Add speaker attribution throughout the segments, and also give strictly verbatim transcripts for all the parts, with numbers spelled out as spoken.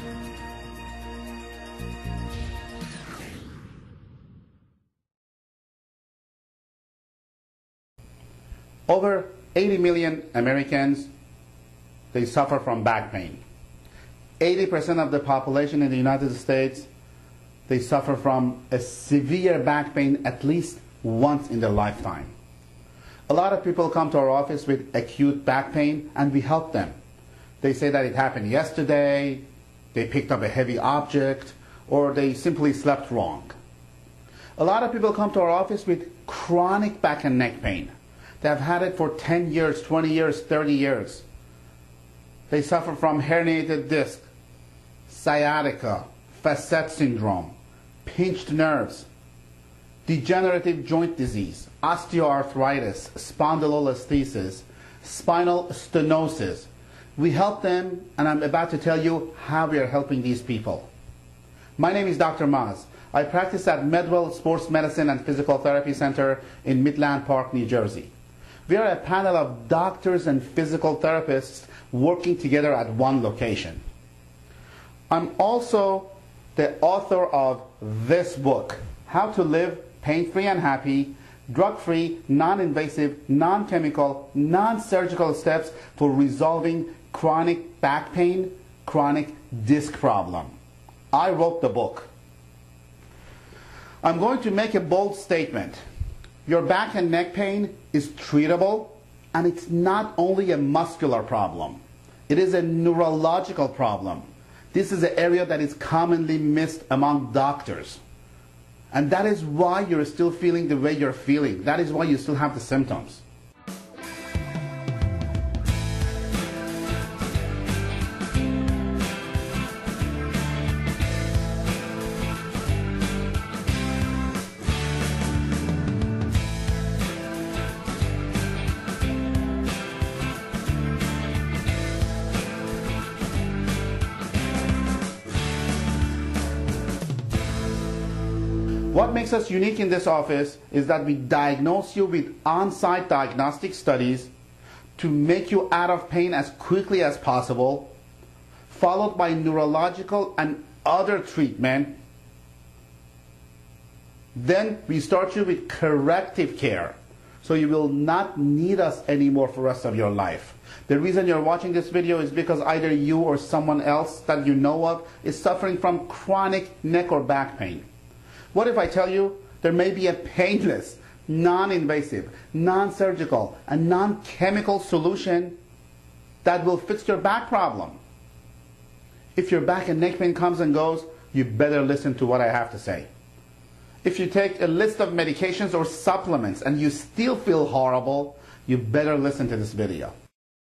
Speaker 1: Over eighty million Americans, they suffer from back pain. eighty percent of the population in the United States, they suffer from a severe back pain at least once in their lifetime. A lot of people come to our office with acute back pain and we help them. They say that it happened yesterday, they picked up a heavy object, or they simply slept wrong. A lot of people come to our office with chronic back and neck pain. They have had it for ten years, twenty years, thirty years. They suffer from herniated disc, sciatica, facet syndrome, pinched nerves, degenerative joint disease, osteoarthritis, spondylolisthesis, spinal stenosis. We help them, and I'm about to tell you how we are helping these people. My name is Doctor Maz. I practice at MedWell Sports Medicine and Physical Therapy Center in Midland Park, New Jersey. We are a panel of doctors and physical therapists working together at one location. I'm also the author of this book, How to Live Pain-Free and Happy, Drug-Free, Non-Invasive, Non-Chemical, Non-Surgical Steps for Resolving Chronic Back Pain, Chronic Disc Problem. I wrote the book. I'm going to make a bold statement. Your back and neck pain is treatable, and it's not only a muscular problem. It is a neurological problem. This is an area that is commonly missed among doctors. And that is why you're still feeling the way you're feeling. That is why you still have the symptoms. What makes us unique in this office is that we diagnose you with on-site diagnostic studies to make you out of pain as quickly as possible, followed by neurological and other treatment. Then we start you with corrective care, so you will not need us anymore for the rest of your life. The reason you're watching this video is because either you or someone else that you know of is suffering from chronic neck or back pain. What if I tell you there may be a painless, non-invasive, non-surgical, and non-chemical solution that will fix your back problem? If your back and neck pain comes and goes, you better listen to what I have to say. If you take a list of medications or supplements and you still feel horrible, you better listen to this video.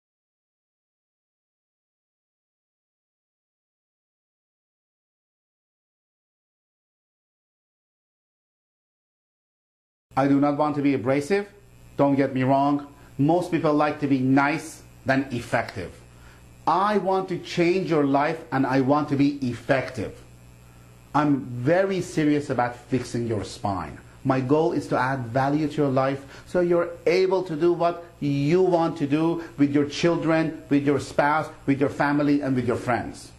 Speaker 1: I do not want to be abrasive. Don't get me wrong. Most people like to be nice than effective. I want to change your life and I want to be effective. I'm very serious about fixing your spine. My goal is to add value to your life so you're able to do what you want to do with your children, with your spouse, with your family, and with your friends.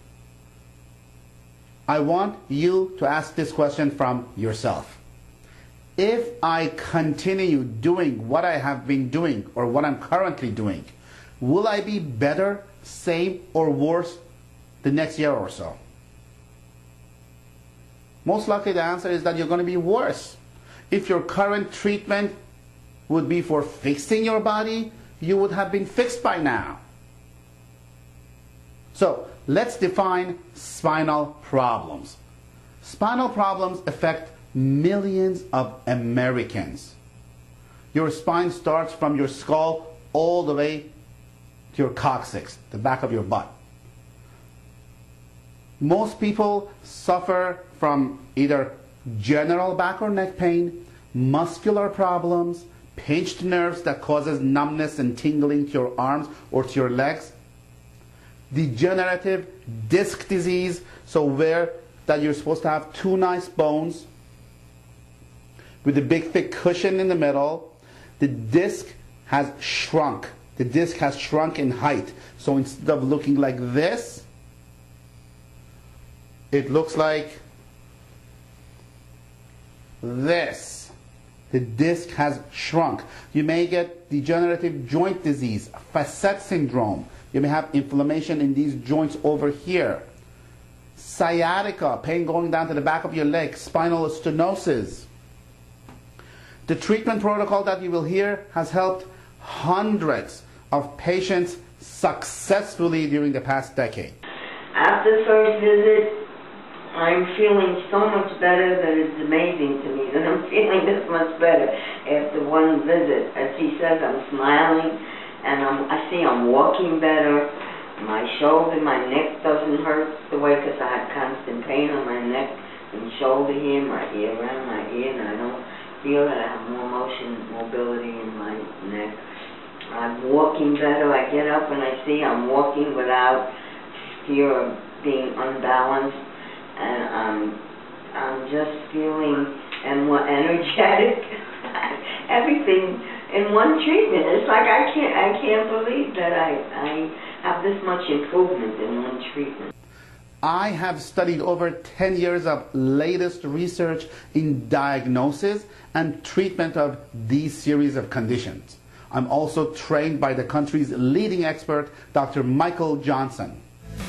Speaker 1: I want you to ask this question from yourself. If I continue doing what I have been doing or what I'm currently doing, will I be better, same, or worse the next year or so? Most likely the answer is that you're going to be worse. If your current treatment would be for fixing your body, you would have been fixed by now. So let's define spinal problems. Spinal problems affect millions of Americans. Your spine starts from your skull all the way to your coccyx, the back of your butt. Most people suffer from either general back or neck pain, muscular problems, pinched nerves that causes numbness and tingling to your arms or to your legs, degenerative disc disease, so where that you're supposed to have two nice bones with a big thick cushion in the middle. The disc has shrunk. The disc has shrunk in height. So instead of looking like this, it looks like this. The disc has shrunk. You may get degenerative joint disease, facet syndrome. You may have inflammation in these joints over here. Sciatica, pain going down to the back of your leg, spinal stenosis. The treatment protocol that you will hear has helped hundreds of patients successfully during the past decade.
Speaker 2: After the first visit, I'm feeling so much better that it's amazing to me that I'm feeling this much better after one visit. As he says, I'm smiling, and I'm, I see I'm walking better. My shoulder, my neck doesn't hurt the way, because I had constant pain on my neck and shoulder here, my ear, around my ear, and I don't feel that I have more motion, mobility in my neck. I'm walking better. I get up and I see I'm walking without fear of being unbalanced, and um, I'm just feeling and more energetic. Everything in one treatment. It's like I can't, I can't believe that I, I have this much improvement in one treatment.
Speaker 1: I have studied over ten years of latest research in diagnosis and treatment of these series of conditions. I'm also trained by the country's leading expert, Doctor Michael Johnson.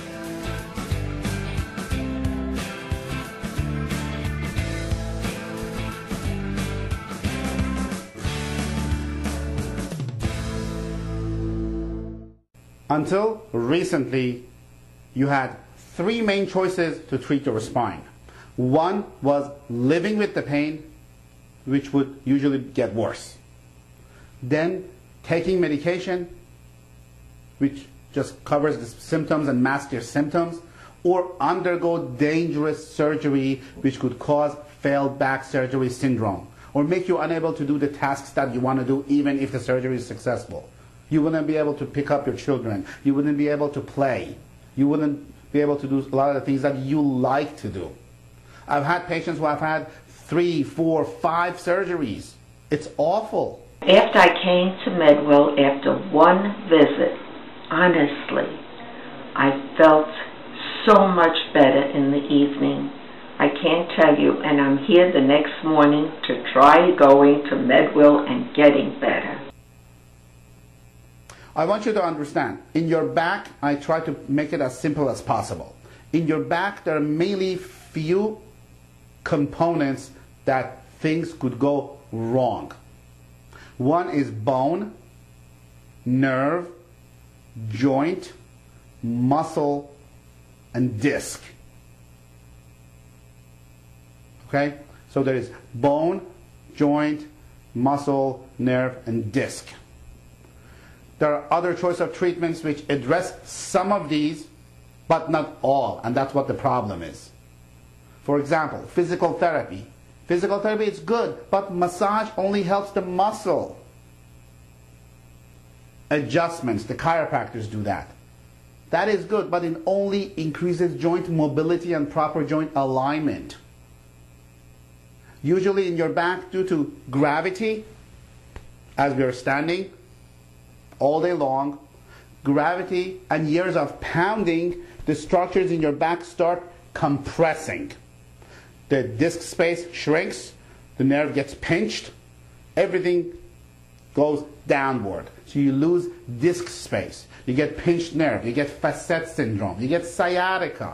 Speaker 1: Until recently, you had three main choices to treat your spine. One was living with the pain, which would usually get worse. Then taking medication, which just covers the symptoms and masks your symptoms, or undergo dangerous surgery, which could cause failed back surgery syndrome, or make you unable to do the tasks that you want to do even if the surgery is successful. You wouldn't be able to pick up your children. You wouldn't be able to play. You wouldn't be able to do a lot of the things that you like to do. I've had patients who have had three, four, five surgeries. It's awful.
Speaker 2: After I came to MedWell, after one visit, honestly, I felt so much better in the evening. I can't tell you, and I'm here the next morning to try going to MedWell and getting better.
Speaker 1: I want you to understand, in your back, I try to make it as simple as possible. In your back, there are mainly few components that things could go wrong. One is bone, nerve, joint, muscle, and disc. Okay? So there is bone, joint, muscle, nerve, and disc. There are other choice of treatments which address some of these, but not all, and that's what the problem is. For example, physical therapy. Physical therapy is good, but massage only helps the muscle. Adjustments, the chiropractors do that. That is good, but it only increases joint mobility and proper joint alignment. Usually in your back, due to gravity, as we are standing all day long, gravity and years of pounding, the structures in your back start compressing. The disc space shrinks, the nerve gets pinched, everything goes downward. So you lose disc space, you get pinched nerve, you get facet syndrome, you get sciatica.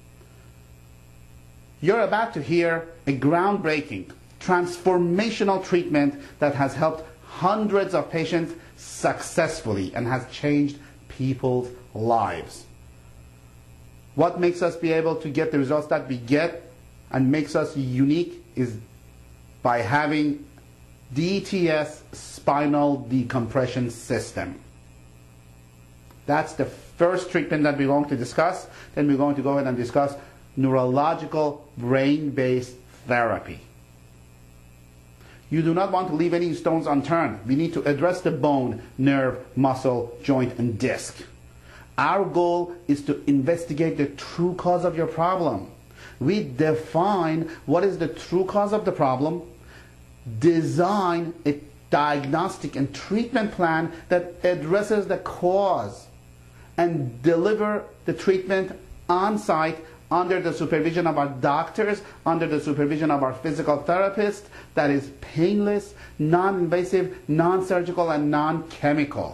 Speaker 1: You're about to hear a groundbreaking, transformational treatment that has helped hundreds of patients successfully and has changed people's lives. What makes us be able to get the results that we get and makes us unique is by having D T S spinal decompression system. That's the first treatment that we're going to discuss. Then we're going to go ahead and discuss neurological brain-based therapy. You do not want to leave any stones unturned. We need to address the bone, nerve, muscle, joint, and disc. Our goal is to investigate the true cause of your problem. We define what is the true cause of the problem, design a diagnostic and treatment plan that addresses the cause, and deliver the treatment on site under the supervision of our doctors, under the supervision of our physical therapists, that is painless, non-invasive, non-surgical, and non-chemical.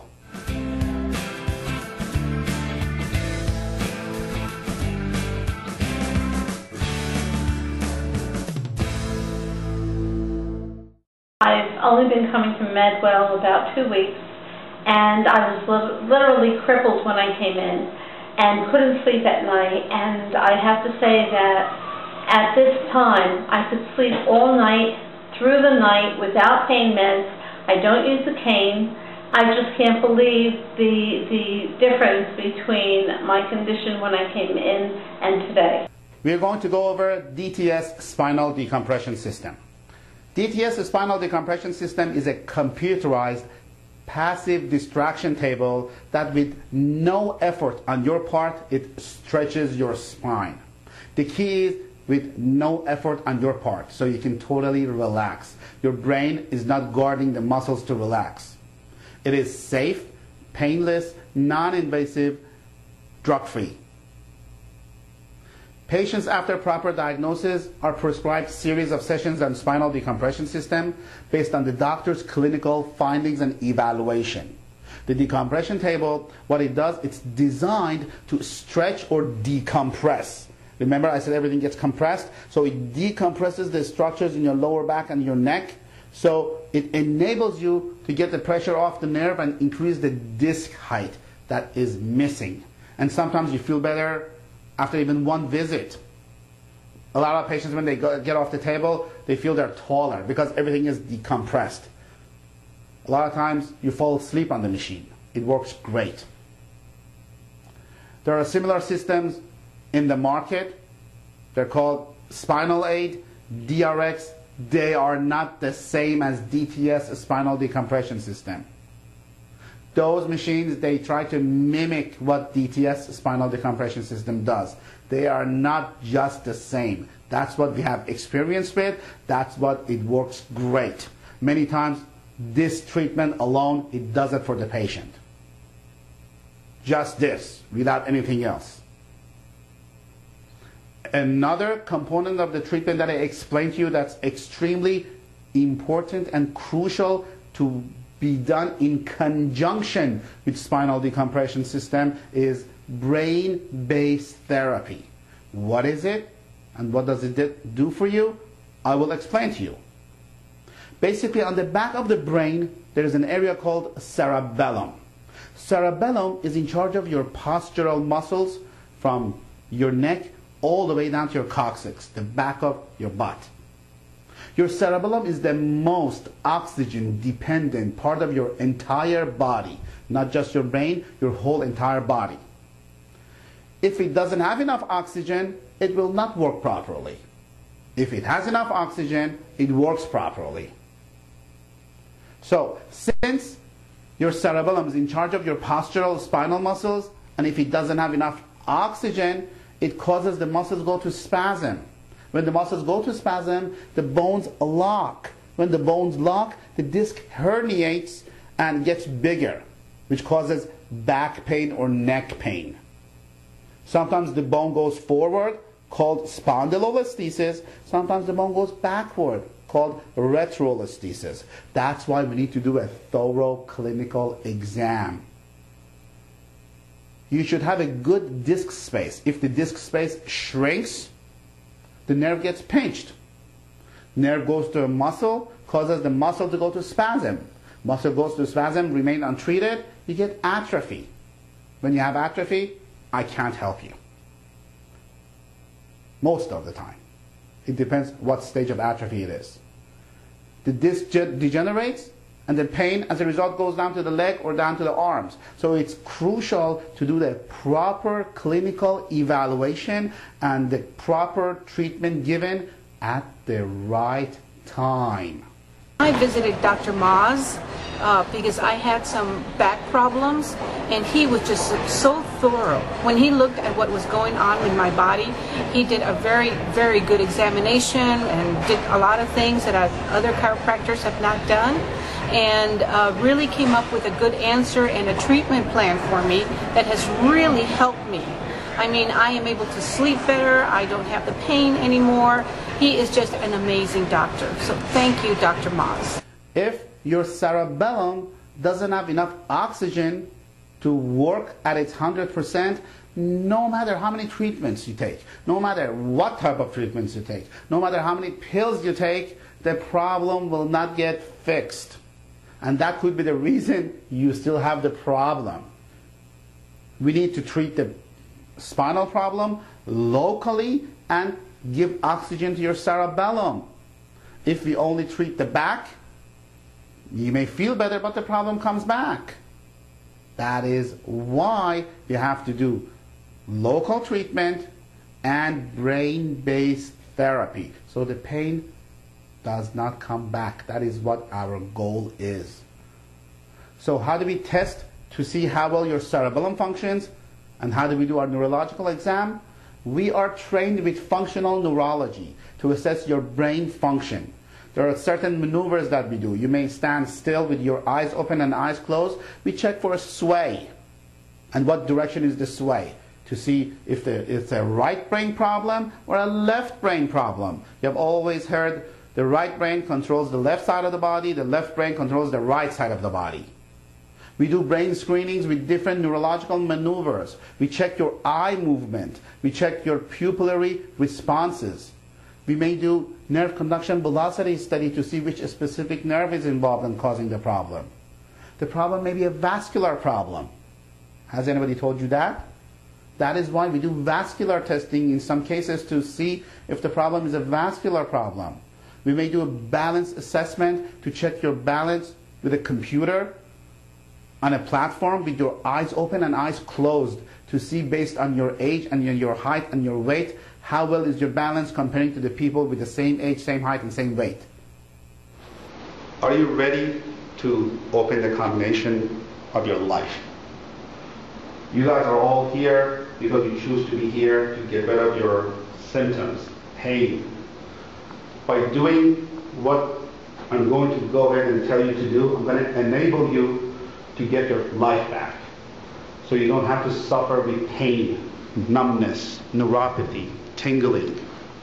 Speaker 3: I've only been coming to MedWell about two weeks, and I was literally crippled when I came in and couldn't sleep at night. And I have to say that at this time, I could sleep all night, through the night, without pain meds. I don't use the cane. I just can't believe the, the difference between my condition when I came in and today.
Speaker 1: We're going to go over D T S spinal decompression system. D T S spinal decompression system is a computerized passive distraction table that with no effort on your part, it stretches your spine. The key is with no effort on your part, so you can totally relax. Your brain is not guarding the muscles to relax. It is safe, painless, non-invasive, drug-free. Patients after proper diagnosis are prescribed series of sessions on spinal decompression system based on the doctor's clinical findings and evaluation. The decompression table, what it does, it's designed to stretch or decompress. Remember I said everything gets compressed? So it decompresses the structures in your lower back and your neck. So it enables you to get the pressure off the nerve and increase the disc height that is missing. And sometimes you feel better after even one visit. A lot of patients, when they go, get off the table, they feel they're taller because everything is decompressed. A lot of times you fall asleep on the machine. It works great. There are similar systems in the market. They're called Spinal Aid, D R X. They are not the same as D T S spinal decompression system. Those machines, they try to mimic what D T S spinal decompression system does. They are not just the same. That's what we have experience with. That's what it works great. Many times, this treatment alone, it does it for the patient. Just this, without anything else. Another component of the treatment that I explained to you that's extremely important and crucial to be done in conjunction with spinal decompression system is brain-based therapy. What is it and what does it do for you? I will explain to you. Basically, on the back of the brain, there is an area called cerebellum. Cerebellum is in charge of your postural muscles from your neck all the way down to your coccyx, the back of your butt. Your cerebellum is the most oxygen-dependent part of your entire body, not just your brain, your whole entire body. If it doesn't have enough oxygen, it will not work properly. If it has enough oxygen, it works properly. So, since your cerebellum is in charge of your postural spinal muscles, and if it doesn't have enough oxygen, it causes the muscles go to spasm. When the muscles go to spasm, the bones lock. When the bones lock, the disc herniates and gets bigger, which causes back pain or neck pain. Sometimes the bone goes forward, called spondylolisthesis. Sometimes the bone goes backward, called retrolisthesis. That's why we need to do a thorough clinical exam. You should have a good disc space. If the disc space shrinks, the nerve gets pinched. Nerve goes to a muscle, causes the muscle to go to spasm. Muscle goes to spasm, remain untreated, you get atrophy. When you have atrophy, I can't help you. Most of the time. It depends what stage of atrophy it is. The disc degenerates, and the pain as a result goes down to the leg or down to the arms. So it's crucial to do the proper clinical evaluation and the proper treatment given at the right time.
Speaker 4: I visited Doctor Maz uh, because I had some back problems, and he was just so thorough. When he looked at what was going on in my body, he did a very, very good examination and did a lot of things that I, other chiropractors have not done, and uh, really came up with a good answer and a treatment plan for me that has really helped me. I mean, I am able to sleep better. I don't have the pain anymore. He is just an amazing doctor. So thank you, Doctor Moz.
Speaker 1: If your cerebellum doesn't have enough oxygen to work at its one hundred percent, no matter how many treatments you take, no matter what type of treatments you take, no matter how many pills you take, the problem will not get fixed. And that could be the reason you still have the problem. We need to treat the spinal problem locally and give oxygen to your cerebellum. If we only treat the back, you may feel better, but the problem comes back. That is why you have to do local treatment and brain-based therapy, so the pain does not come back. That is what our goal is. So how do we test to see how well your cerebellum functions, and how do we do our neurological exam? We are trained with functional neurology to assess your brain function. There are certain maneuvers that we do. You may stand still with your eyes open and eyes closed. We check for a sway. And what direction is the sway? To see if the, it's a right brain problem or a left brain problem. You have always heard the right brain controls the left side of the body, the left brain controls the right side of the body. We do brain screenings with different neurological maneuvers. We check your eye movement. We check your pupillary responses. We may do nerve conduction velocity study to see which specific nerve is involved in causing the problem. The problem may be a vascular problem. Has anybody told you that? That is why we do vascular testing in some cases to see if the problem is a vascular problem. We may do a balance assessment to check your balance with a computer on a platform with your eyes open and eyes closed to see, based on your age and your height and your weight, how well is your balance comparing to the people with the same age, same height, and same weight. Are you ready to open the combination of your life? You guys are all here because you choose to be here to get rid of your symptoms, pain. By doing what I'm going to go ahead and tell you to do, I'm going to enable you to get your life back. So you don't have to suffer with pain, numbness, neuropathy, tingling.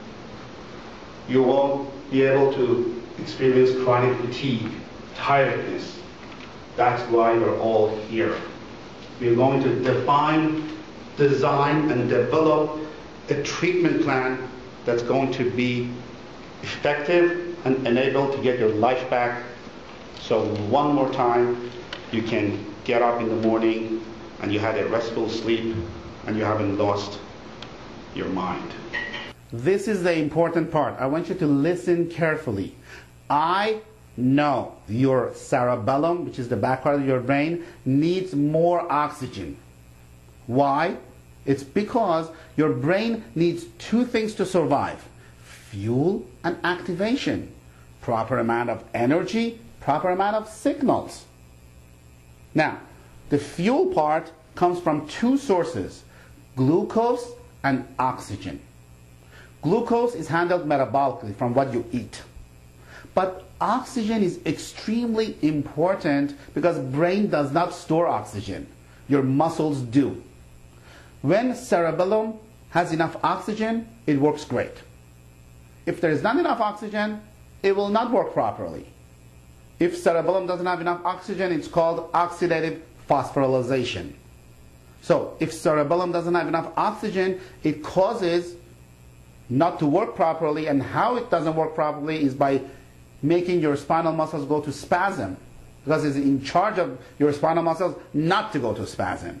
Speaker 1: You won't be able to experience chronic fatigue, tiredness. That's why we're all here. We're going to define, design, and develop a treatment plan that's going to be effective and enable to get your life back. So one more time, you can get up in the morning and you had a restful sleep and you haven't lost your mind. This is the important part. I want you to listen carefully. I know your cerebellum, which is the back part of your brain, needs more oxygen. Why? It's because your brain needs two things to survive: fuel and activation. Proper amount of energy, proper amount of signals. Now, the fuel part comes from two sources: glucose and oxygen. Glucose is handled metabolically from what you eat. But oxygen is extremely important because brain does not store oxygen. Your muscles do. When cerebellum has enough oxygen, it works great. If there is not enough oxygen, it will not work properly. If cerebellum doesn't have enough oxygen, it's called oxidative phosphorylation. So if cerebellum doesn't have enough oxygen, it causes not to work properly, and how it doesn't work properly is by making your spinal muscles go to spasm, because it's in charge of your spinal muscles not to go to spasm.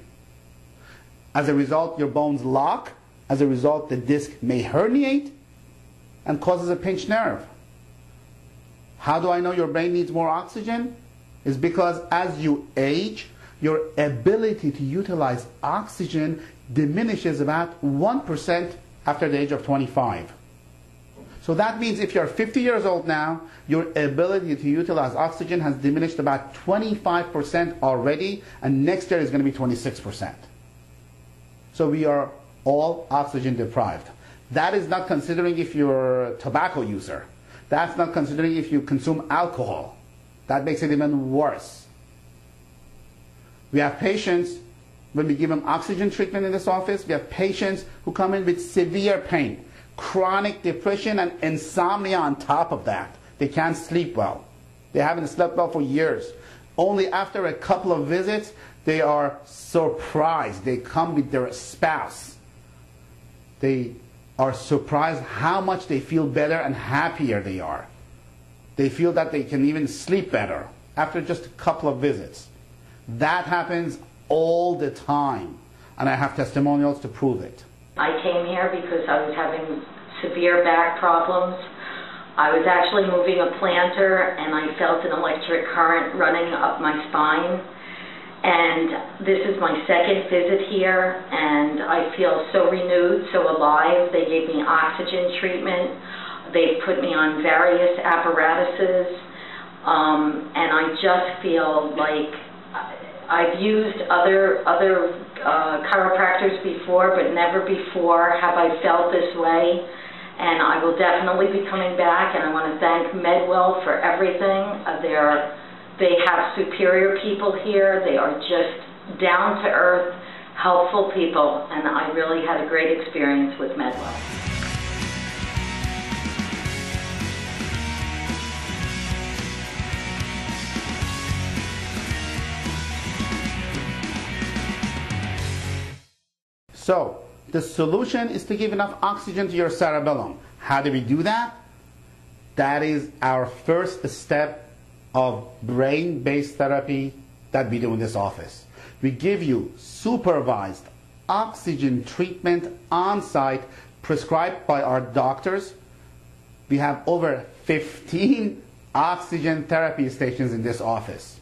Speaker 1: As a result, your bones lock. As a result, the disc may herniate and causes a pinched nerve. How do I know your brain needs more oxygen? It's because as you age, your ability to utilize oxygen diminishes about one percent after the age of twenty-five. So that means if you're fifty years old now, your ability to utilize oxygen has diminished about twenty-five percent already, and next year is going to be twenty-six percent. So we are all oxygen deprived. That is not considering if you're a tobacco user. That's not considering if you consume alcohol. That makes it even worse. We have patients when we give them oxygen treatment in this office, we have patients who come in with severe pain, chronic depression, and insomnia on top of that. They can't sleep well. They haven't slept well for years. Only after a couple of visits, they are surprised. They come with their spouse. They are surprised how much they feel better and happier they are. They feel that they can even sleep better after just a couple of visits. That happens all the time, and I have testimonials to prove it.
Speaker 5: I came here because I was having severe back problems. I was actually moving a planter, and I felt an electric current running up my spine. And this is my second visit here, and I feel so renewed, so alive. They gave me oxygen treatment. They've put me on various apparatuses, um, and I just feel like I've used other other uh, chiropractors before, but never before have I felt this way. And I will definitely be coming back, and I want to thank MedWell for everything. Uh, they're, they have superior people here. They are just down-to-earth, helpful people, and I really had a great experience with MedWell.
Speaker 1: So, the solution is to give enough oxygen to your cerebellum. How do we do that? That is our first step of brain-based therapy that we do in this office. We give you supervised oxygen treatment on-site prescribed by our doctors. We have over fifteen oxygen therapy stations in this office.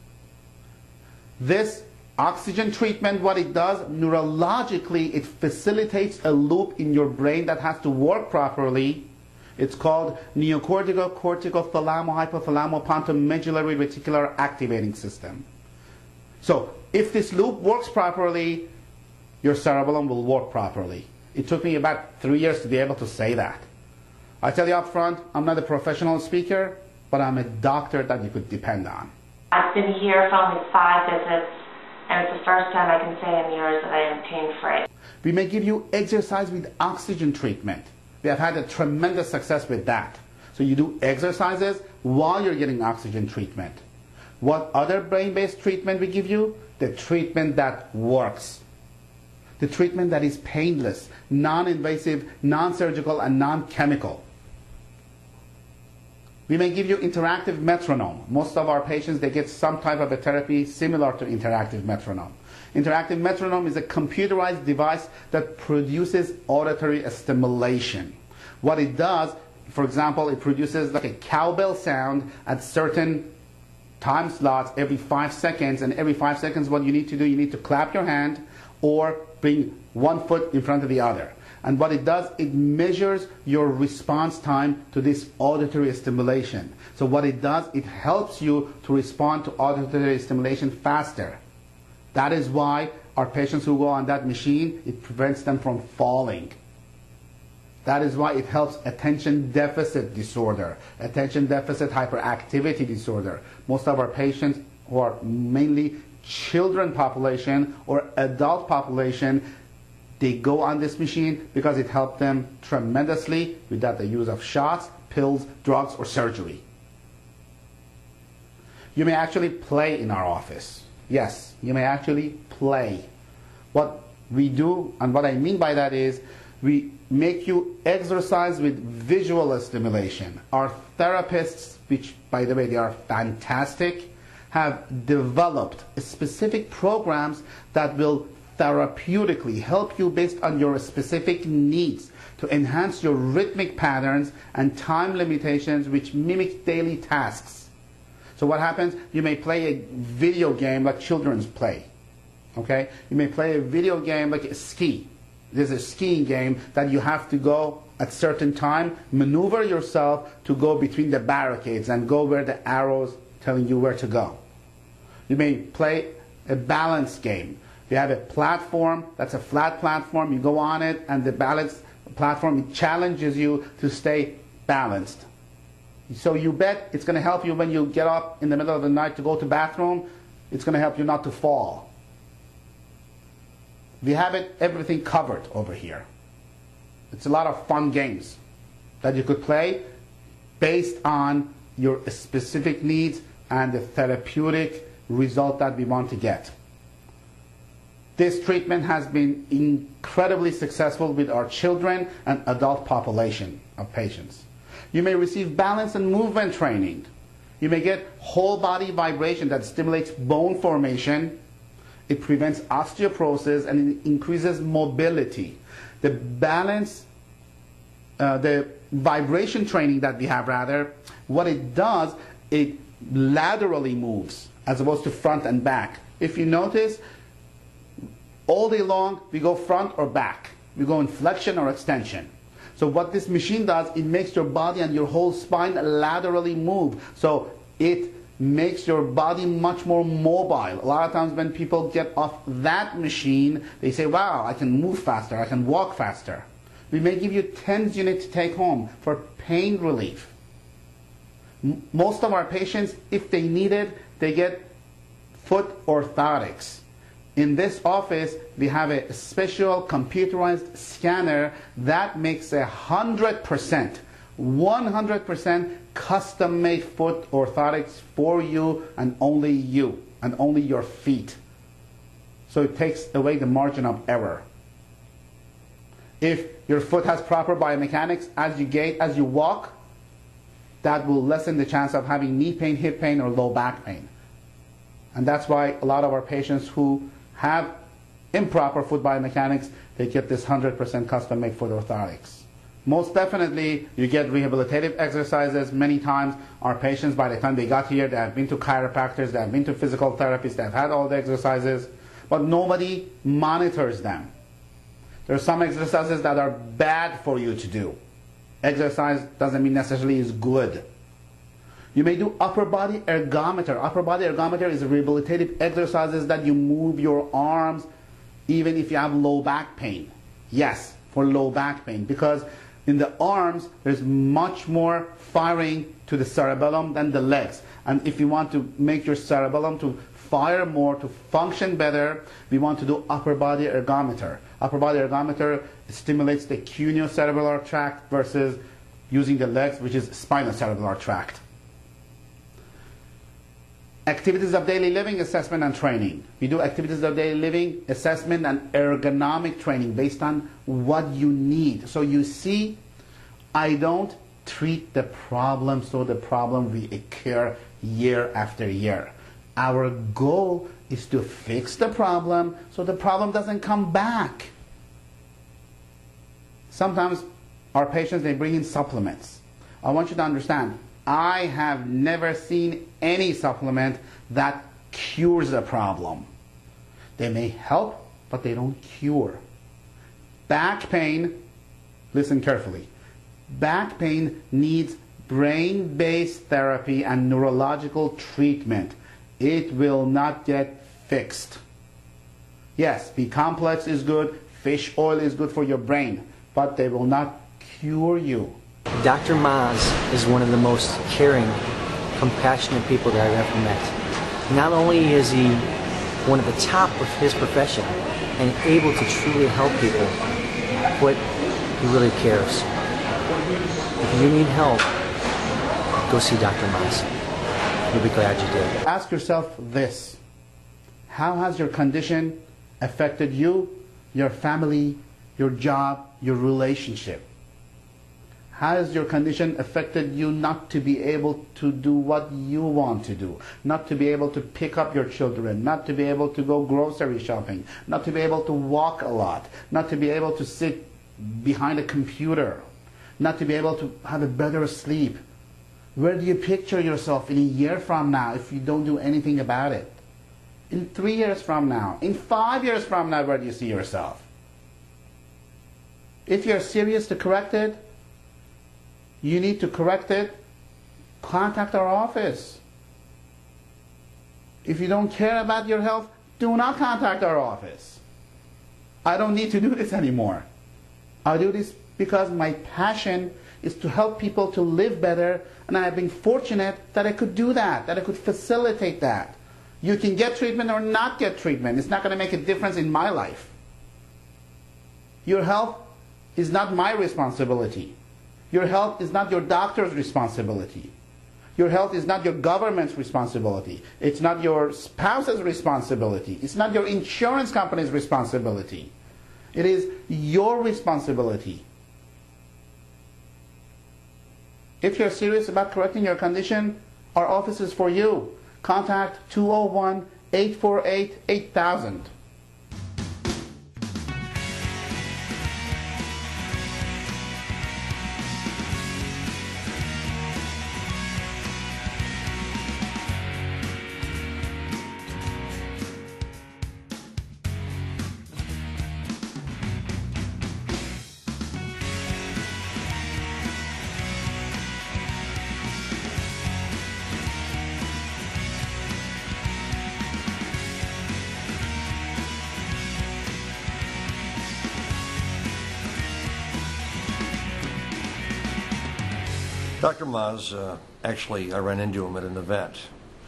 Speaker 1: This oxygen treatment, what it does, neurologically, it facilitates a loop in your brain that has to work properly. It's called neocortical cortical thalamo hypothalamo pontomedullary reticular activating system. So if this loop works properly, your cerebellum will work properly. It took me about three years to be able to say that. I tell you up front, I'm not a professional speaker, but I'm a doctor that you could depend on.
Speaker 6: I've been here for only five visits, and it's the first time I can say in years that I am pain-free.
Speaker 1: We may give you exercise with oxygen treatment. We have had a tremendous success with that. So you do exercises while you're getting oxygen treatment. What other brain-based treatment we give you? The treatment that works. The treatment that is painless, non-invasive, non-surgical, and non-chemical. We may give you interactive metronome. Most of our patients, they get some type of a therapy similar to interactive metronome. Interactive metronome is a computerized device that produces auditory stimulation. What it does, for example, it produces like a cowbell sound at certain time slots every five seconds, and every five seconds what you need to do, you need to clap your hand or bring one foot in front of the other. And what it does, it measures your response time to this auditory stimulation. So what it does, it helps you to respond to auditory stimulation faster. That is why our patients who go on that machine, it prevents them from falling. That is why it helps attention deficit disorder, attention deficit hyperactivity disorder. Most of our patients who are mainly children population or adult population, they go on this machine because it helped them tremendously without the use of shots, pills, drugs, or surgery. You may actually play in our office. Yes, you may actually play. What we do, and what I mean by that is, we make you exercise with visual stimulation. Our therapists, which by the way they are fantastic, have developed specific programs that will therapeutically help you based on your specific needs to enhance your rhythmic patterns and time limitations which mimic daily tasks. So what happens? You may play a video game like children's play. Okay? You may play a video game like a ski. There's a skiing game that you have to go at certain time, maneuver yourself to go between the barricades and go where the arrows telling you where to go. You may play a balance game. You have a platform, that's a flat platform, you go on it, and the balance platform, it challenges you to stay balanced. So you bet it's going to help you when you get up in the middle of the night to go to the bathroom, it's going to help you not to fall. we have it everything covered over here. It's a lot of fun games that you could play based on your specific needs and the therapeutic result that we want to get. This treatment has been incredibly successful with our children and adult population of patients. You may receive balance and movement training. You may get whole body vibration that stimulates bone formation. It prevents osteoporosis and it increases mobility. The balance, uh, the vibration training that we have rather, what it does, it laterally moves as opposed to front and back. If you notice, all day long we go front or back. We go in flexion or extension. So what this machine does, it makes your body and your whole spine laterally move. So it makes your body much more mobile. A lot of times when people get off that machine, they say, wow, I can move faster, I can walk faster. We may give you TENS unit to take home for pain relief. M most of our patients, if they need it, they get foot orthotics. In this office, we have a special computerized scanner that makes a hundred percent, one hundred percent custom-made foot orthotics for you and only you and only your feet. So it takes away the margin of error. If your foot has proper biomechanics, as you gait, as you walk, that will lessen the chance of having knee pain, hip pain, or low back pain. And that's why a lot of our patients who have improper foot biomechanics, they get this one hundred percent custom-made foot orthotics. Most definitely, you get rehabilitative exercises many times. Our patients, by the time they got here, they have been to chiropractors, they have been to physical therapists, they have had all the exercises, but nobody monitors them. There are some exercises that are bad for you to do. Exercise doesn't mean necessarily is good. You may do upper body ergometer. Upper body ergometer is rehabilitative exercises that you move your arms even if you have low back pain. Yes, for low back pain, because in the arms there's much more firing to the cerebellum than the legs. And if you want to make your cerebellum to fire more, to function better, we want to do upper body ergometer. Upper body ergometer stimulates the cuneo-cerebellar tract versus using the legs, which is spinocerebellar tract. Activities of daily living assessment and training. We do activities of daily living assessment and ergonomic training based on what you need. So you see, I don't treat the problem so the problem will occur year after year. Our goal is to fix the problem so the problem doesn't come back. Sometimes our patients, they bring in supplements. I want you to understand, I have never seen any supplement that cures a problem. They may help, but they don't cure. Back pain, listen carefully. Back pain needs brain-based therapy and neurological treatment. It will not get fixed. Yes, B-complex is good, fish oil is good for your brain, but they will not cure you.
Speaker 7: Doctor Maz is one of the most caring, compassionate people that I've ever met. Not only is he one of the top of his profession and able to truly help people, but he really cares. If you need help, go see Doctor Maz. You'll be glad you did.
Speaker 1: Ask yourself this: how has your condition affected you, your family, your job, your relationship? How has your condition affected you not to be able to do what you want to do? Not to be able to pick up your children, not to be able to go grocery shopping, not to be able to walk a lot, not to be able to sit behind a computer, not to be able to have a better sleep. Where do you picture yourself in a year from now if you don't do anything about it? In three years from now? In five years from now, where do you see yourself? If you're serious to correct it, you need to correct it, contact our office. If you don't care about your health, do not contact our office. I don't need to do this anymore. I do this because my passion is to help people to live better, and I have been fortunate that I could do that, that I could facilitate that. You can get treatment or not get treatment. It's not going to make a difference in my life. Your health is not my responsibility. Your health is not your doctor's responsibility. Your health is not your government's responsibility. It's not your spouse's responsibility. It's not your insurance company's responsibility. It is your responsibility. If you're serious about correcting your condition, our office is for you. Contact two oh one, eight four eight, eight thousand.
Speaker 8: Doctor Maz, uh, actually, I ran into him at an event,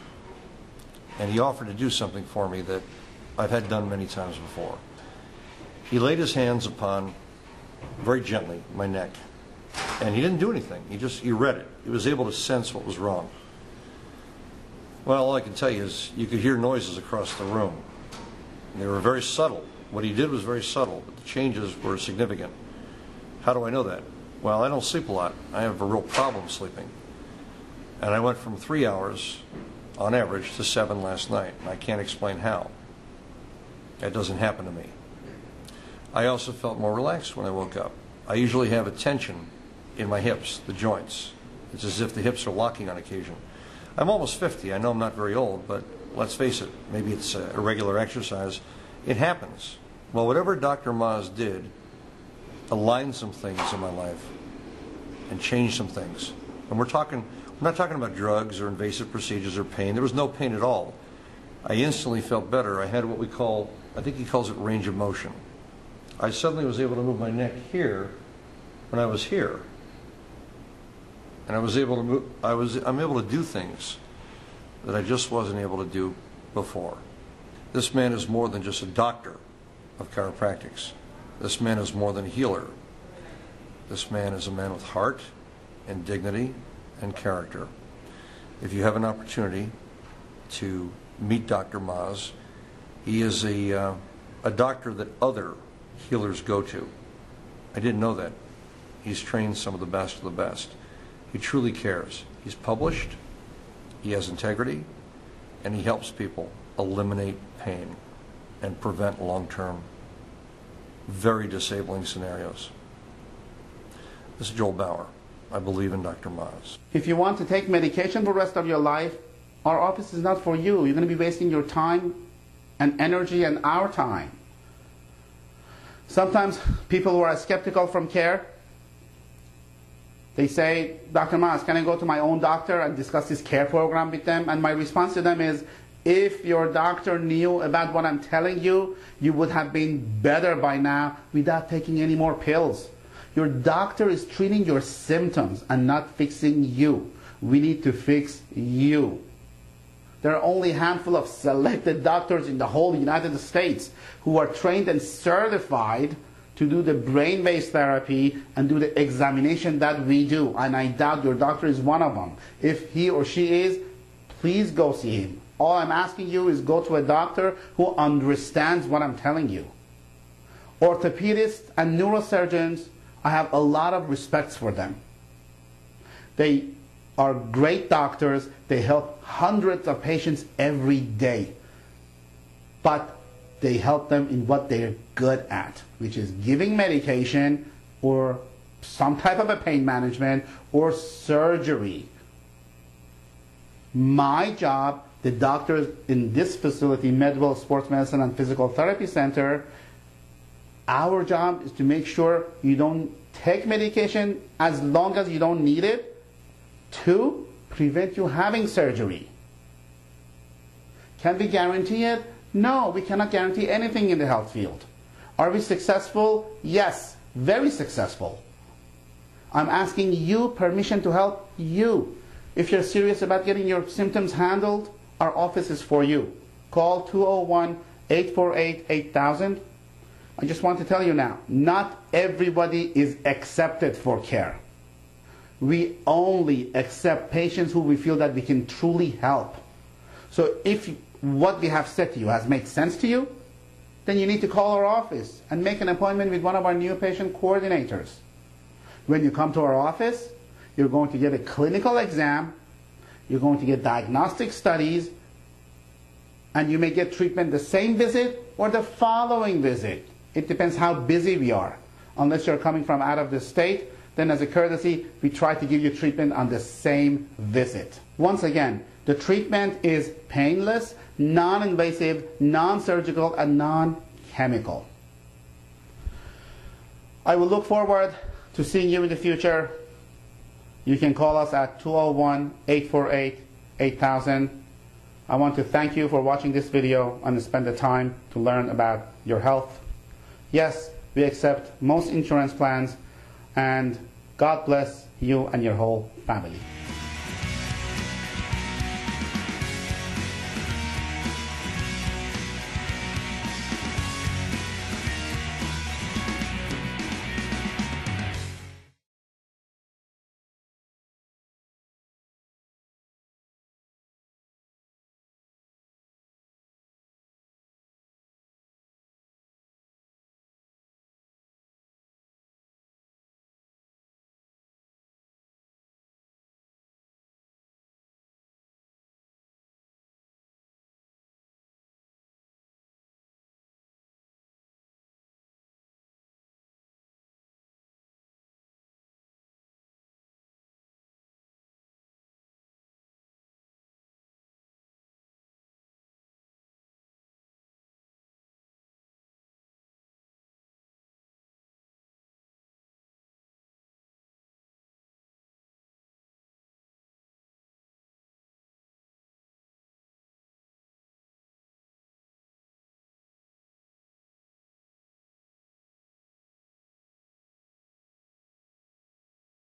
Speaker 8: and he offered to do something for me that I've had done many times before. He laid his hands upon, very gently, my neck, and he didn't do anything. He just, he read it. He was able to sense what was wrong. Well, all I can tell you is you could hear noises across the room. They were very subtle. What he did was very subtle, but the changes were significant. How do I know that? Well, I don't sleep a lot. I have a real problem sleeping. And I went from three hours on average to seven last night. And I can't explain how. That doesn't happen to me. I also felt more relaxed when I woke up. I usually have a tension in my hips, the joints. It's as if the hips are locking on occasion. I'm almost fifty. I know I'm not very old, but let's face it, maybe it's a irregular exercise. It happens. Well, whatever Doctor Maz did aligned some things in my life and changed some things. And we're talking, we're not talking about drugs or invasive procedures or pain. There was no pain at all. I instantly felt better. I had what we call, I think he calls it range of motion. I suddenly was able to move my neck here when I was here. And I was able to move, I was, I'm able to do things that I just wasn't able to do before. This man is more than just a doctor of chiropractics. This man is more than a healer. This man is a man with heart and dignity and character. If you have an opportunity to meet Doctor Maz, he is a, uh, a doctor that other healers go to. I didn't know that. He's trained some of the best of the best. He truly cares. He's published, he has integrity, and he helps people eliminate pain and prevent long-term, very disabling scenarios. This is Joel Bauer. I believe in Doctor Maz.
Speaker 1: If you want to take medication for the rest of your life, our office is not for you. You're going to be wasting your time and energy and our time. Sometimes people who are skeptical from care, they say, Doctor Maz, can I go to my own doctor and discuss this care program with them? And my response to them is, if your doctor knew about what I'm telling you, you would have been better by now without taking any more pills. Your doctor is treating your symptoms and not fixing you. We need to fix you. There are only a handful of selected doctors in the whole United States who are trained and certified to do the brain-based therapy and do the examination that we do. And I doubt your doctor is one of them. If he or she is, please go see him. All I'm asking you is go to a doctor who understands what I'm telling you. Orthopedists and neurosurgeons, I have a lot of respect for them. They are great doctors. They help hundreds of patients every day. But they help them in what they're good at, which is giving medication or some type of a pain management or surgery. My job, the doctors in this facility, MedWell Sports Medicine and Physical Therapy Center, our job is to make sure you don't take medication as long as you don't need it to prevent you having surgery. Can we guarantee it? No, we cannot guarantee anything in the health field. Are we successful? Yes, very successful. I'm asking you permission to help you. If you're serious about getting your symptoms handled, our office is for you. Call two oh one, eight four eight, eight thousand. I just want to tell you now, not everybody is accepted for care. We only accept patients who we feel that we can truly help. So if what we have said to you has made sense to you, then you need to call our office and make an appointment with one of our new patient coordinators. When you come to our office, you're going to get a clinical exam, you're going to get diagnostic studies, and you may get treatment the same visit or the following visit. It depends how busy we are. Unless you're coming from out of the state, then as a courtesy, we try to give you treatment on the same visit. Once again, the treatment is painless, non-invasive, non-surgical, and non-chemical. I will look forward to seeing you in the future. You can call us at two oh one, eight four eight, eight thousand. I want to thank you for watching this video and spend the time to learn about your health. Yes, we accept most insurance plans, and God bless you and your whole family.